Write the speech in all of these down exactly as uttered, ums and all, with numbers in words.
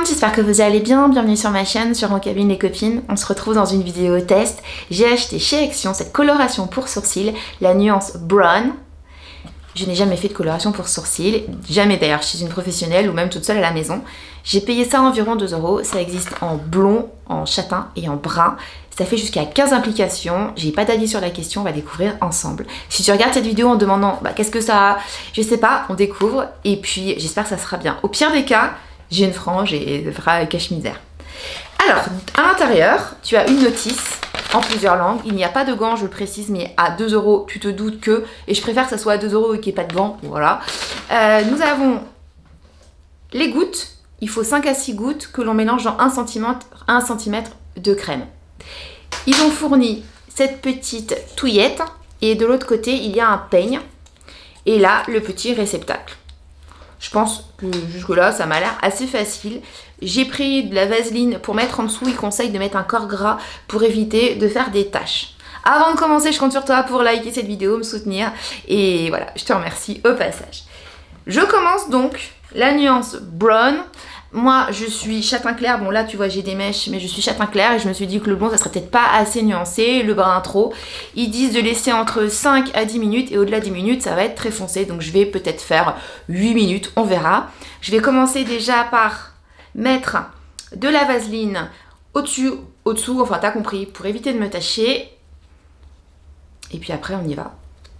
monde, j'espère que vous allez bien, bienvenue sur ma chaîne, sur En Cabine les Copines. On se retrouve dans une vidéo test. J'ai acheté chez Action cette coloration pour sourcils, la nuance Brown. Je n'ai jamais fait de coloration pour sourcils, jamais d'ailleurs chez une professionnelle ou même toute seule à la maison. J'ai payé ça environ deux euros, ça existe en blond, en châtain et en brun. Ça fait jusqu'à quinze implications, j'ai pas d'avis sur la question, on va découvrir ensemble. Si tu regardes cette vidéo en demandant bah, qu'est-ce que ça a, je sais pas, on découvre et puis j'espère que ça sera bien. Au pire des cas, j'ai une frange et fera cache-misère. Alors, à l'intérieur, tu as une notice en plusieurs langues. Il n'y a pas de gants, je le précise, mais à deux euros, tu te doutes que, et je préfère que ça soit à deux euros et qu'il n'y ait pas de gants, voilà. Euh, nous avons les gouttes, il faut cinq à six gouttes que l'on mélange dans un centimètre de crème. Ils ont fourni cette petite touillette et de l'autre côté, il y a un peigne et là, le petit réceptacle. Je pense que jusque là, ça m'a l'air assez facile. J'ai pris de la vaseline pour mettre en dessous. Il conseille de mettre un corps gras pour éviter de faire des taches. Avant de commencer, je compte sur toi pour liker cette vidéo, me soutenir. Et voilà, je te remercie au passage. Je commence donc la nuance Brown. Moi, je suis châtain clair. Bon, là, tu vois, j'ai des mèches, mais je suis châtain clair. Et je me suis dit que le blond, ça serait peut-être pas assez nuancé. Le brun, trop. Ils disent de laisser entre cinq à dix minutes. Et au-delà de dix minutes, ça va être très foncé. Donc, je vais peut-être faire huit minutes. On verra. Je vais commencer déjà par mettre de la vaseline au-dessus, au-dessous. Enfin, t'as compris. Pour éviter de me tacher. Et puis après, on y va.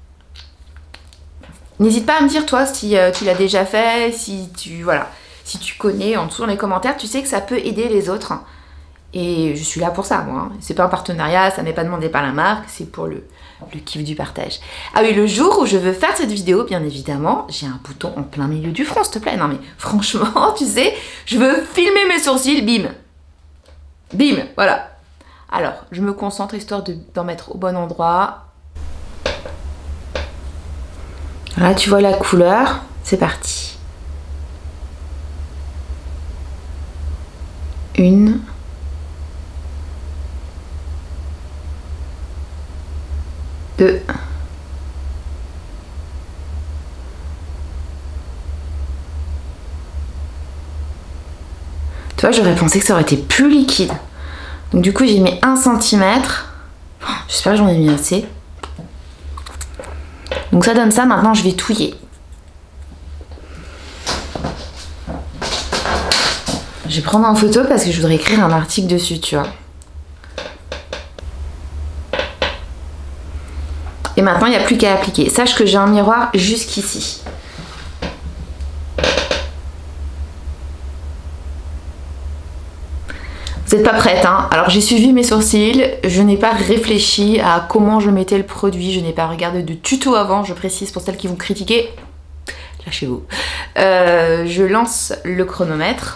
N'hésite pas à me dire, toi, si euh, tu l'as déjà fait. Si tu... Voilà. Si tu connais, en dessous dans les commentaires, tu sais que ça peut aider les autres. Et je suis là pour ça, moi. Hein. C'est pas un partenariat, ça n'est pas demandé par la marque, c'est pour le, le kiff du partage. Ah oui, le jour où je veux faire cette vidéo, bien évidemment, j'ai un bouton en plein milieu du front, s'il te plaît. Non mais franchement, tu sais, je veux filmer mes sourcils, bim. Bim, voilà. Alors, je me concentre histoire d'en mettre au bon endroit. Là, tu vois la couleur, c'est parti. Une, deux, tu vois, j'aurais pensé que ça aurait été plus liquide. Donc du coup, j'ai mis un centimètre. J'espère que j'en ai mis assez. Donc ça donne ça. Maintenant, je vais touiller. Je vais prendre en photo parce que je voudrais écrire un article dessus, tu vois. Et maintenant, il n'y a plus qu'à appliquer. Sache que j'ai un miroir jusqu'ici. Vous n'êtes pas prête, hein? Alors, j'ai suivi mes sourcils. Je n'ai pas réfléchi à comment je mettais le produit. Je n'ai pas regardé de tuto avant. Je précise pour celles qui vont critiquer. Lâchez-vous. Euh, je lance le chronomètre.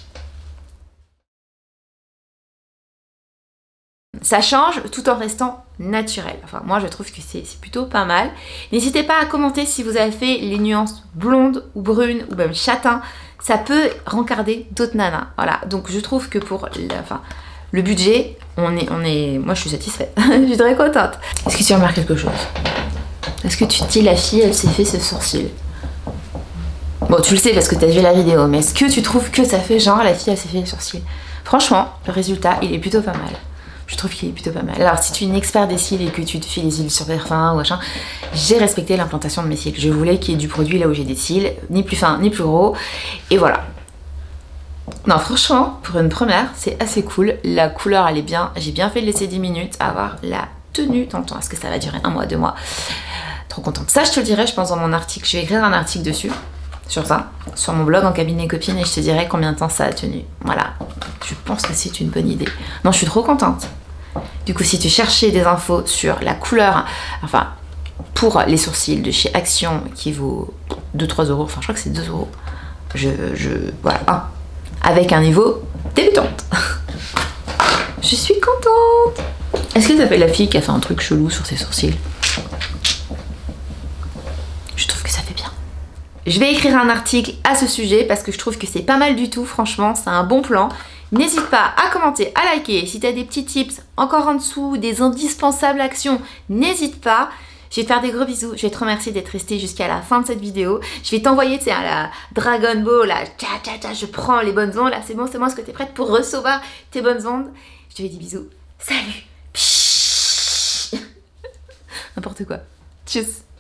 Ça change tout en restant naturel. Enfin, moi, je trouve que c'est plutôt pas mal. N'hésitez pas à commenter si vous avez fait les nuances blondes ou brunes ou même châtain. Ça peut rencarder d'autres nanas. Voilà. Donc, je trouve que pour la, enfin, le budget, on est, on est... Moi, je suis satisfaite. Je suis très contente. Est-ce que tu remarques quelque chose? Est-ce que tu te dis, la fille, elle s'est fait ce sourcil? Bon, tu le sais parce que tu as vu la vidéo. Mais est-ce que tu trouves que ça fait genre, la fille, elle s'est fait les sourcils? Franchement, le résultat, il est plutôt pas mal. Je trouve qu'il est plutôt pas mal. Alors, si tu es une expert des cils et que tu te fais les cils sur verre fin ou machin, j'ai respecté l'implantation de mes cils. Je voulais qu'il y ait du produit là où j'ai des cils, ni plus fin ni plus gros. Et voilà. Non, franchement, pour une première, c'est assez cool. La couleur, elle est bien. J'ai bien fait de laisser dix minutes à avoir la tenue dans le temps. Est-ce que ça va durer un mois, deux mois? Trop contente. Ça, je te le dirai, je pense, dans mon article. Je vais écrire un article dessus. Sur ça, sur mon blog En Cabine les Copines, et je te dirai combien de temps ça a tenu. Voilà, je pense que c'est une bonne idée. Non, je suis trop contente. Du coup, si tu cherchais des infos sur la couleur, enfin, pour les sourcils de chez Action, qui vaut deux trois euros, enfin, je crois que c'est deux euros, je, je, voilà, hein, avec un niveau débutante. Je suis contente. Est-ce que ça fait la fille qui a fait un truc chelou sur ses sourcils? Je trouve que ça fait bien. Je vais écrire un article à ce sujet parce que je trouve que c'est pas mal du tout, franchement, c'est un bon plan. N'hésite pas à commenter, à liker. Si tu as des petits tips encore en dessous, des indispensables actions, n'hésite pas. Je vais te faire des gros bisous. Je vais te remercier d'être resté jusqu'à la fin de cette vidéo. Je vais t'envoyer, tu sais, la Dragon Ball, là, tcha tcha tcha, je prends les bonnes ondes. Là, c'est bon, c'est bon, est-ce que t'es prête pour recevoir tes bonnes ondes? Je te fais des bisous. Salut. N'importe quoi. Tchuss.